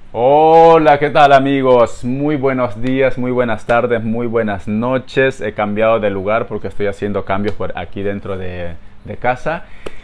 Hola, ¿qué tal amigos? Muy buenos días, muy buenas tardes, muy buenas noches. He cambiado de lugar porque estoy haciendo cambios por aquí dentro de casa.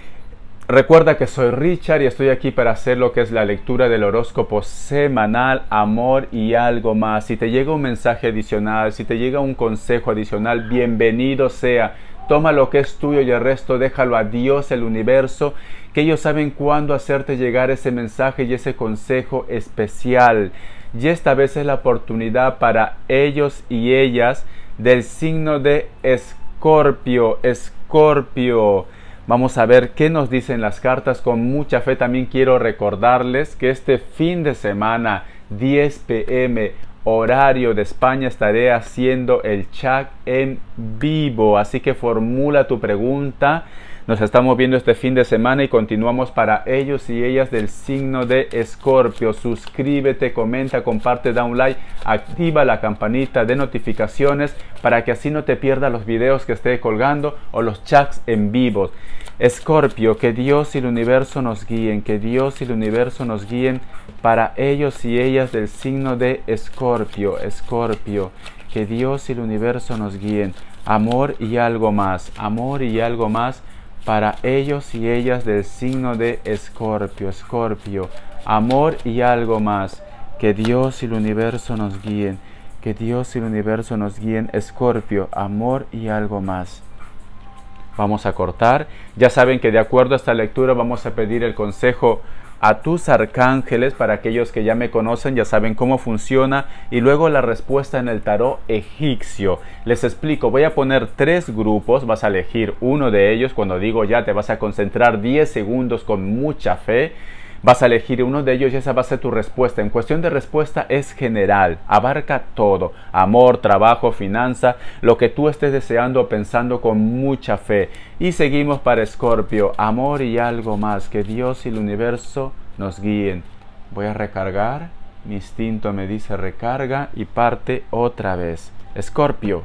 Recuerda que soy Richard y estoy aquí para hacer lo que es la lectura del horóscopo semanal, amor y algo más. Si te llega un mensaje adicional, si te llega un consejo adicional, bienvenido sea. Toma lo que es tuyo y el resto déjalo a Dios, el universo, que ellos saben cuándo hacerte llegar ese mensaje y ese consejo especial. Y esta vez es la oportunidad para ellos y ellas del signo de Escorpio. Escorpio. Vamos a ver qué nos dicen las cartas con mucha fe. También quiero recordarles que este fin de semana, 10 p.m., horario de España, estaré haciendo el chat en vivo. Así que formula tu pregunta. Nos estamos viendo este fin de semana y continuamos para ellos y ellas del signo de Escorpio. Suscríbete, comenta, comparte, da un like, activa la campanita de notificaciones para que así no te pierdas los videos que esté colgando o los chats en vivo. Escorpio, que Dios y el universo nos guíen, que Dios y el universo nos guíen para ellos y ellas del signo de Escorpio. Escorpio, que Dios y el universo nos guíen. Amor y algo más, amor y algo más para ellos y ellas del signo de Escorpio. Escorpio, amor y algo más. Que Dios y el universo nos guíen, que Dios y el universo nos guíen. Escorpio, amor y algo más. Vamos a cortar. Ya saben que de acuerdo a esta lectura vamos a pedir el consejo a tus arcángeles. Para aquellos que ya me conocen ya saben cómo funciona. Y luego la respuesta en el tarot egipcio. Les explico, voy a poner 3 grupos. Vas a elegir uno de ellos. Cuando digo ya te vas a concentrar 10 segundos con mucha fe. Vas a elegir uno de ellos y esa va a ser tu respuesta. En cuestión de respuesta es general, abarca todo. Amor, trabajo, finanza, lo que tú estés deseando o pensando con mucha fe. Y seguimos para Escorpio, amor y algo más. Que Dios y el universo nos guíen. Voy a recargar, mi instinto me dice recarga y parte otra vez. Escorpio.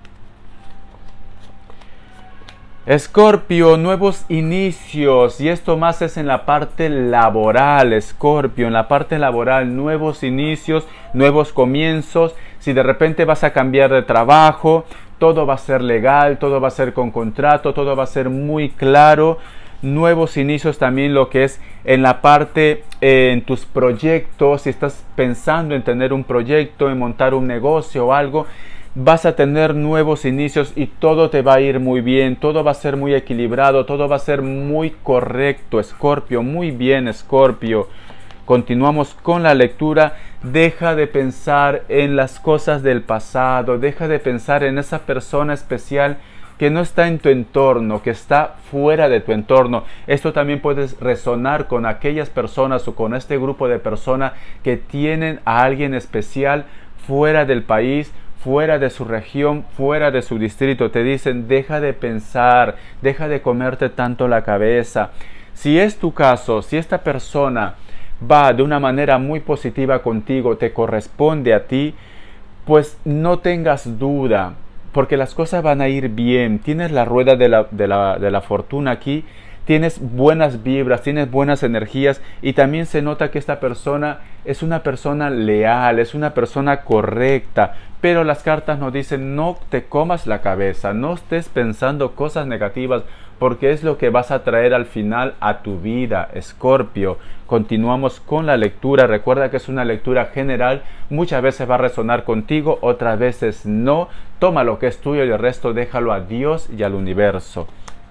Escorpio, nuevos inicios, y esto más es en la parte laboral. Escorpio, en la parte laboral, nuevos inicios, nuevos comienzos. Si de repente vas a cambiar de trabajo, todo va a ser legal, todo va a ser con contrato, todo va a ser muy claro. Nuevos inicios también lo que es en la parte en tus proyectos. Si estás pensando en tener un proyecto, en montar un negocio o algo, vas a tener nuevos inicios y todo te va a ir muy bien, todo va a ser muy equilibrado, todo va a ser muy correcto, Escorpio. Muy bien, Escorpio. Continuamos con la lectura. Deja de pensar en las cosas del pasado, deja de pensar en esa persona especial que no está en tu entorno, que está fuera de tu entorno. Esto también puede resonar con aquellas personas o con este grupo de personas que tienen a alguien especial fuera del país, fuera de su región, fuera de su distrito. Te dicen, deja de pensar, deja de comerte tanto la cabeza. Si es tu caso, si esta persona va de una manera muy positiva contigo, te corresponde a ti, pues no tengas duda, porque las cosas van a ir bien. Tienes la rueda de la fortuna aquí, tienes buenas vibras, tienes buenas energías y también se nota que esta persona es una persona leal, es una persona correcta. Pero las cartas nos dicen, no te comas la cabeza, no estés pensando cosas negativas, porque es lo que vas a traer al final a tu vida, Escorpio. Continuamos con la lectura. Recuerda que es una lectura general. Muchas veces va a resonar contigo, otras veces no. Toma lo que es tuyo y el resto déjalo a Dios y al universo.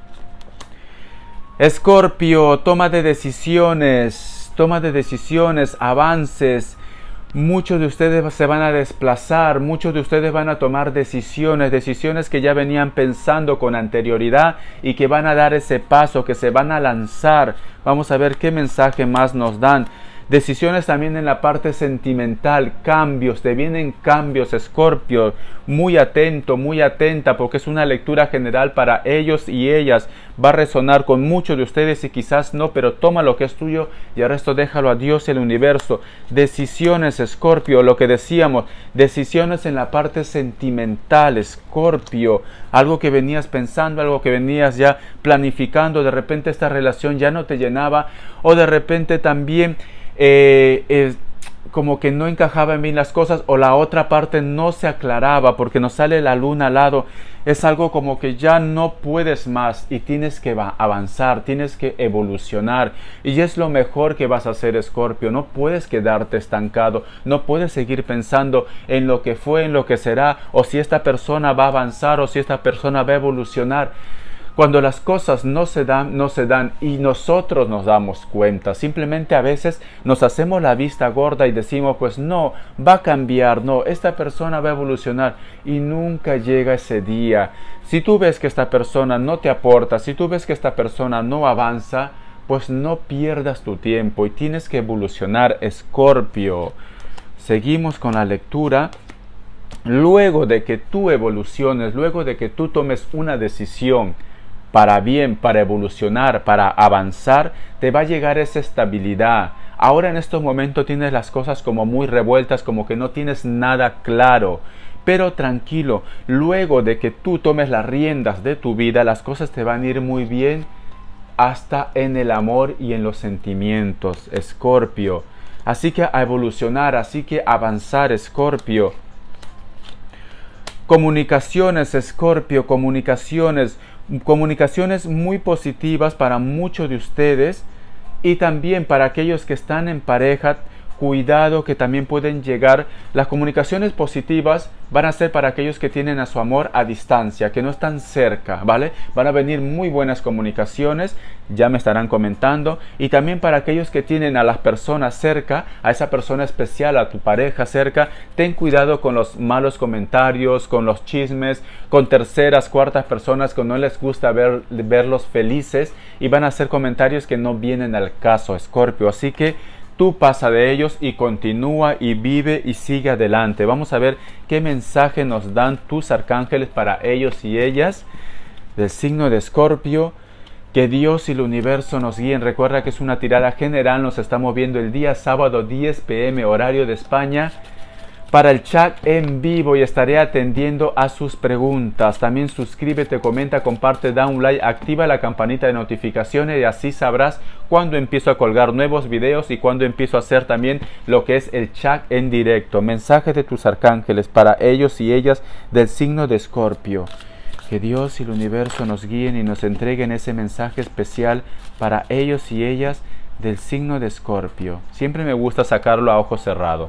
Escorpio, toma de decisiones, avances. Muchos de ustedes se van a desplazar, muchos de ustedes van a tomar decisiones que ya venían pensando con anterioridad y que van a dar ese paso, que se van a lanzar. Vamos a ver qué mensaje más nos dan. Decisiones también en la parte sentimental, cambios, te vienen cambios, Escorpio. Muy atento, muy atenta, porque es una lectura general para ellos y ellas. Va a resonar con muchos de ustedes y quizás no, pero toma lo que es tuyo y el resto déjalo a Dios y al universo. Decisiones, Escorpio, lo que decíamos, decisiones en la parte sentimental, Escorpio. Algo que venías pensando, algo que venías ya planificando, de repente esta relación ya no te llenaba, o de repente también como que no encajaban bien las cosas, o la otra parte no se aclaraba porque nos sale la luna al lado. Es algo como que ya no puedes más y tienes que avanzar, tienes que evolucionar, y es lo mejor que vas a hacer, Escorpio. No puedes quedarte estancado, no puedes seguir pensando en lo que fue, en lo que será, o si esta persona va a avanzar o si esta persona va a evolucionar. Cuando las cosas no se dan y nosotros nos damos cuenta. Simplemente a veces nos hacemos la vista gorda y decimos, pues no, va a cambiar, no, esta persona va a evolucionar, y nunca llega ese día. Si tú ves que esta persona no te aporta, si tú ves que esta persona no avanza, pues no pierdas tu tiempo y tienes que evolucionar, Escorpio. Seguimos con la lectura. Luego de que tú evoluciones, luego de que tú tomes una decisión para bien, para evolucionar, para avanzar, te va a llegar esa estabilidad. Ahora en estos momentos tienes las cosas como muy revueltas, como que no tienes nada claro. Pero tranquilo, luego de que tú tomes las riendas de tu vida, las cosas te van a ir muy bien, hasta en el amor y en los sentimientos, Escorpio. Así que a evolucionar, así que avanzar, Escorpio. Comunicaciones, Escorpio, comunicaciones muy positivas para muchos de ustedes, y también para aquellos que están en pareja. Cuidado, que también pueden llegar. Las comunicaciones positivas van a ser para aquellos que tienen a su amor a distancia, que no están cerca, ¿vale? Van a venir muy buenas comunicaciones, ya me estarán comentando. Y también para aquellos que tienen a las personas cerca, a esa persona especial, a tu pareja cerca, ten cuidado con los malos comentarios, con los chismes, con terceras, cuartas personas que no les gusta verlos felices, y van a hacer comentarios que no vienen al caso, Escorpio. Así que tú pasa de ellos y continúa y vive y sigue adelante. Vamos a ver qué mensaje nos dan tus arcángeles para ellos y ellas del signo de Escorpio. Que Dios y el universo nos guíen. Recuerda que es una tirada general. Nos estamos viendo el día sábado 10 p.m. horario de España para el chat en vivo, y estaré atendiendo a sus preguntas. También suscríbete, comenta, comparte, da un like, activa la campanita de notificaciones, y así sabrás cuando empiezo a colgar nuevos videos y cuando empiezo a hacer también lo que es el chat en directo. Mensajes de tus arcángeles para ellos y ellas del signo de Escorpio. Que Dios y el universo nos guíen y nos entreguen ese mensaje especial para ellos y ellas del signo de Escorpio. Siempre me gusta sacarlo a ojo cerrado.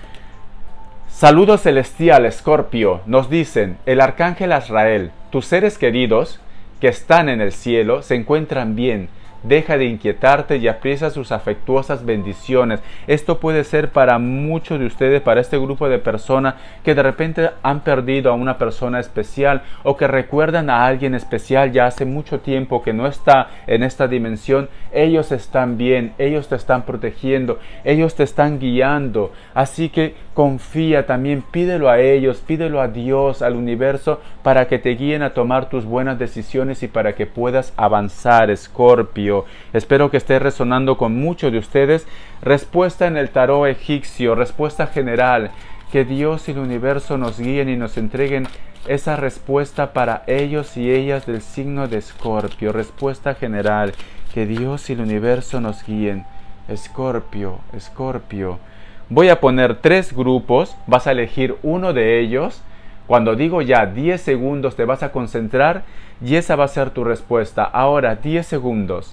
Saludos celestial, Escorpio. Nos dicen el arcángel Azrael: tus seres queridos que están en el cielo se encuentran bien. Deja de inquietarte y aprecia sus afectuosas bendiciones. Esto puede ser para muchos de ustedes, para este grupo de personas que de repente han perdido a una persona especial, o que recuerdan a alguien especial ya hace mucho tiempo que no está en esta dimensión. Ellos están bien, ellos te están protegiendo, ellos te están guiando. Así que confía también, pídelo a ellos, pídelo a Dios, al universo, para que te guíen a tomar tus buenas decisiones y para que puedas avanzar, Escorpio. Espero que esté resonando con muchos de ustedes. Respuesta en el tarot egipcio, respuesta general. Que Dios y el universo nos guíen y nos entreguen esa respuesta para ellos y ellas del signo de Escorpio. Respuesta general. Que Dios y el universo nos guíen. Escorpio, Escorpio. Voy a poner 3 grupos. Vas a elegir uno de ellos. Cuando digo ya 10 segundos te vas a concentrar y esa va a ser tu respuesta. Ahora 10 segundos.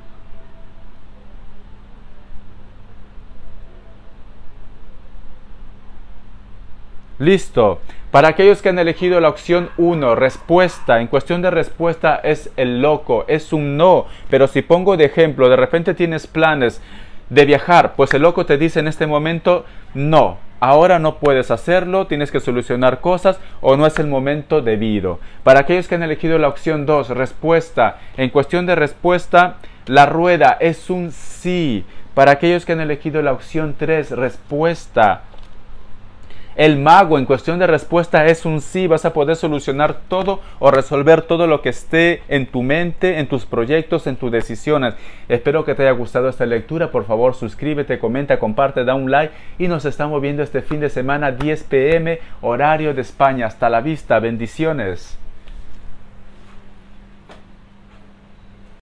Listo. Para aquellos que han elegido la opción 1, respuesta. En cuestión de respuesta es el loco, es un no. Pero si pongo de ejemplo, de repente tienes planes de viajar, pues el loco te dice en este momento no. Ahora no puedes hacerlo, tienes que solucionar cosas o no es el momento debido. Para aquellos que han elegido la opción 2, respuesta. En cuestión de respuesta, la rueda es un sí. Para aquellos que han elegido la opción 3, respuesta. El mago, en cuestión de respuesta, es un sí. Vas a poder solucionar todo o resolver todo lo que esté en tu mente, en tus proyectos, en tus decisiones. Espero que te haya gustado esta lectura. Por favor, suscríbete, comenta, comparte, da un like. Y nos estamos viendo este fin de semana, 10 p.m. horario de España. Hasta la vista. Bendiciones.